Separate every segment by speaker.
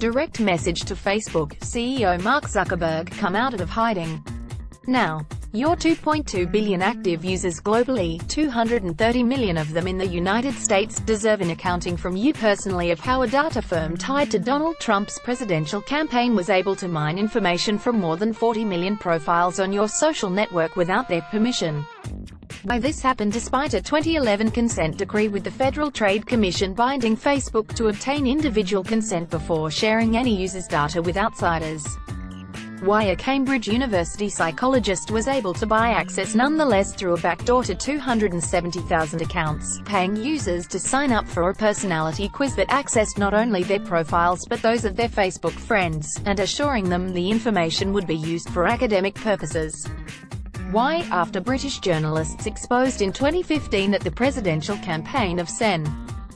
Speaker 1: direct message to Facebook CEO Mark Zuckerberg, come out of hiding. Now, your 2.2 billion active users globally, 230 million of them in the United States, deserve an accounting from you personally of how a data firm tied to Donald Trump's presidential campaign was able to mine information from more than 40 million profiles on your social network without their permission. Why this happened despite a 2011 consent decree with the Federal Trade Commission binding Facebook to obtain individual consent before sharing any user's data with outsiders. Why a Cambridge University psychologist was able to buy access nonetheless through a backdoor to 270,000 accounts, paying users to sign up for a personality quiz that accessed not only their profiles but those of their Facebook friends, and assuring them the information would be used for academic purposes. Why, after British journalists exposed in 2015 that the presidential campaign of Sen.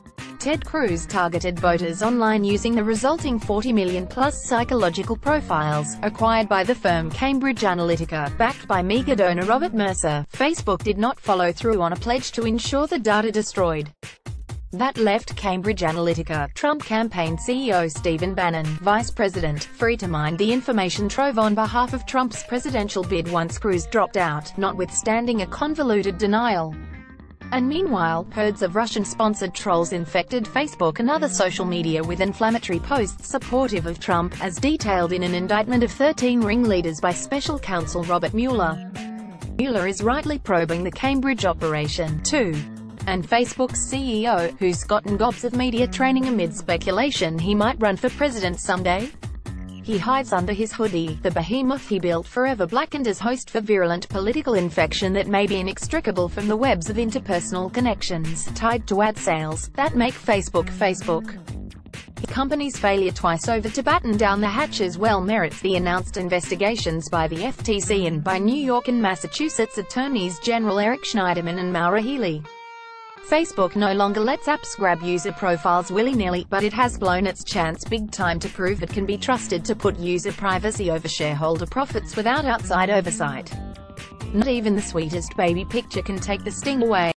Speaker 1: Ted Cruz targeted voters online using the resulting 40 million-plus psychological profiles, acquired by the firm Cambridge Analytica, backed by mega donor Robert Mercer, Facebook did not follow through on a pledge to ensure the data destroyed. That left Cambridge Analytica, Trump campaign CEO Stephen Bannon, vice president, free to mine the information trove on behalf of Trump's presidential bid once Cruz dropped out, notwithstanding a convoluted denial. And meanwhile, herds of Russian-sponsored trolls infected Facebook and other social media with inflammatory posts supportive of Trump, as detailed in an indictment of 13 ringleaders by special counsel Robert Mueller. Mueller is rightly probing the Cambridge operation, too. And Facebook's CEO, who's gotten gobs of media training amid speculation he might run for president someday? He hides under his hoodie, the behemoth he built forever blackened as host for virulent political infection that may be inextricable from the webs of interpersonal connections, tied to ad sales, that make Facebook Facebook. The company's failure twice over to batten down the hatches well merits the announced investigations by the FTC and by New York and Massachusetts Attorneys General Eric Schneiderman and Maura Healey. Facebook no longer lets apps grab user profiles willy-nilly, but it has blown its chance big time to prove it can be trusted to put user privacy over shareholder profits without outside oversight. Not even the sweetest baby picture can take the sting away.